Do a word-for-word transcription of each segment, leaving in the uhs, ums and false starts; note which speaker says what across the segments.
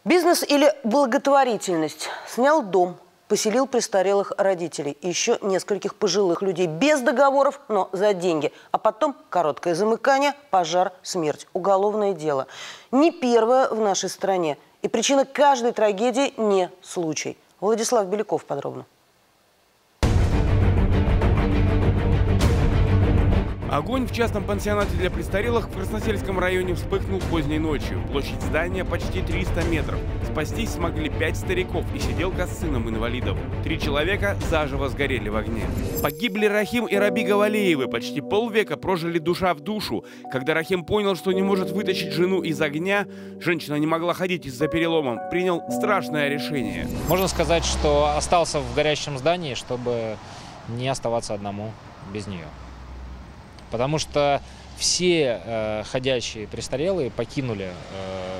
Speaker 1: Бизнес или благотворительность? Снял дом, поселил престарелых родителей и еще нескольких пожилых людей без договоров, но за деньги. А потом короткое замыкание, пожар, смерть. Уголовное дело. Не первое в нашей стране. И причина каждой трагедии не случай. Владислав Беляков подробно.
Speaker 2: Огонь в частном пансионате для престарелых в Красносельском районе вспыхнул поздней ночью. Площадь здания почти триста метров. Спастись смогли пять стариков и сиделка с сыном инвалидов. Три человека заживо сгорели в огне. Погибли Рахим и Раби Гавалеевы. Почти полвека прожили душа в душу. Когда Рахим понял, что не может вытащить жену из огня, женщина не могла ходить из-за перелома, принял страшное решение.
Speaker 3: Можно сказать, что остался в горящем здании, чтобы не оставаться одному без нее. Потому что все э, ходячие престарелые покинули э,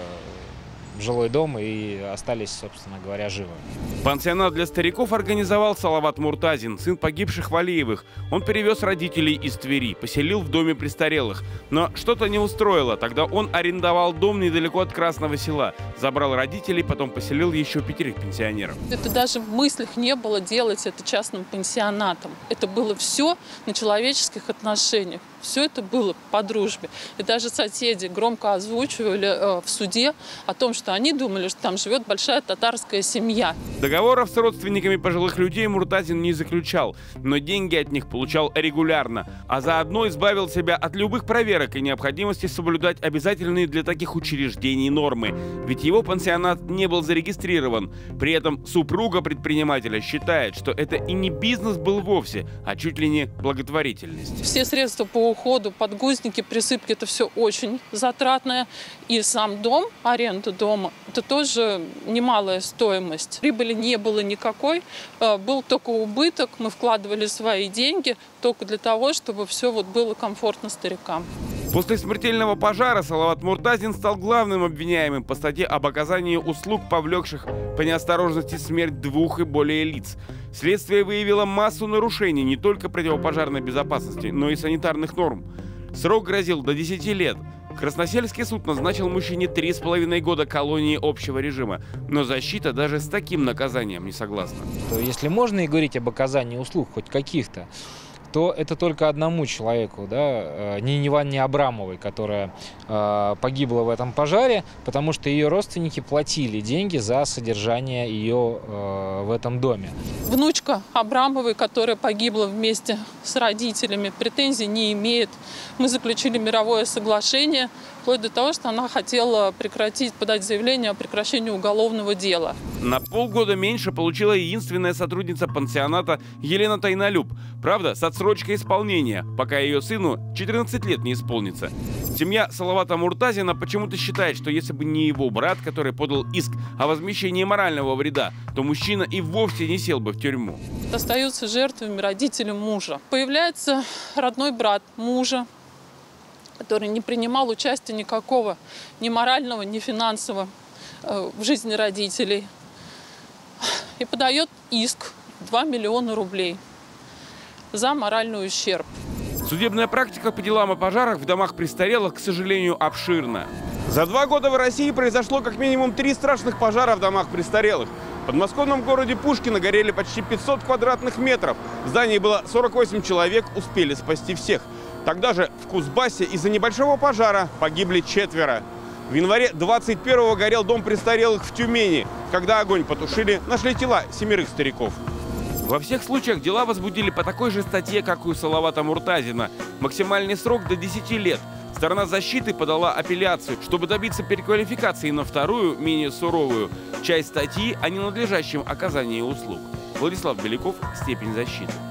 Speaker 3: жилой дом и остались, собственно говоря, живы.
Speaker 2: Пансионат для стариков организовал Салават Муртазин, сын погибших Валиевых. Он перевез родителей из Твери, поселил в доме престарелых. Но что-то не устроило. Тогда он арендовал дом недалеко от Красного Села. Забрал родителей, потом поселил еще пятерых пенсионеров.
Speaker 4: Это даже в мыслях не было делать это частным пансионатом. Это было все на человеческих отношениях. Все это было по дружбе. И даже соседи громко озвучивали э, в суде о том, что они думали, что там живет большая татарская семья.
Speaker 2: Договоров с родственниками пожилых людей Муртазин не заключал, но деньги от них получал регулярно, а заодно избавил себя от любых проверок и необходимости соблюдать обязательные для таких учреждений нормы. Ведь его пансионат не был зарегистрирован. При этом супруга предпринимателя считает, что это и не бизнес был вовсе, а чуть ли не благотворительность.
Speaker 4: Все средства по уходу, подгузники, присыпки – это все очень затратное. И сам дом, аренда дома – это тоже немалая стоимость. Прибыли не было никакой, был только убыток. Мы вкладывали свои деньги только для того, чтобы все вот было комфортно старикам.
Speaker 2: После смертельного пожара Салават Муртазин стал главным обвиняемым по статье об оказании услуг, повлекших по неосторожности смерть двух и более лиц. Следствие выявило массу нарушений не только противопожарной безопасности, но и санитарных норм. Срок грозил до десяти лет. Красносельский суд назначил мужчине три с половиной года колонии общего режима. Но защита даже с таким наказанием не согласна.
Speaker 3: Если можно и говорить об оказании услуг хоть каких-то, то это только одному человеку, да, Нине Ивановне Абрамовой, которая э, погибла в этом пожаре, потому что ее родственники платили деньги за содержание ее э, в этом доме.
Speaker 4: Внучка Абрамовой, которая погибла вместе с родителями, претензий не имеет. Мы заключили мировое соглашение, вплоть до того, что она хотела прекратить, подать заявление о прекращении уголовного дела.
Speaker 2: На полгода меньше получила единственная сотрудница пансионата Елена Тайнолюб. Правда, с отсрочкой исполнения, пока ее сыну четырнадцать лет не исполнится. Семья Салавата Муртазина почему-то считает, что если бы не его брат, который подал иск о возмещении морального вреда, то мужчина и вовсе не сел бы в тюрьму.
Speaker 4: Остаются жертвами родители мужа. Появляется родной брат мужа, который не принимал участия никакого, ни морального, ни финансового э, в жизни родителей. И подает иск два миллиона рублей за моральный ущерб.
Speaker 2: Судебная практика по делам о пожарах в домах престарелых, к сожалению, обширна. За два года в России произошло как минимум три страшных пожара в домах престарелых. В подмосковном городе Пушкино горели почти пятьсот квадратных метров. В здании было сорок восемь человек, успели спасти всех. Тогда же в Кузбассе из-за небольшого пожара погибли четверо. В январе двадцать первого горел дом престарелых в Тюмени. Когда огонь потушили, нашли тела семерых стариков. Во всех случаях дела возбудили по такой же статье, как и у Салавата Муртазина. Максимальный срок до десяти лет. Сторона защиты подала апелляцию, чтобы добиться переквалификации на вторую, менее суровую, часть статьи о ненадлежащем оказании услуг. Владислав Беляков. Степень защиты.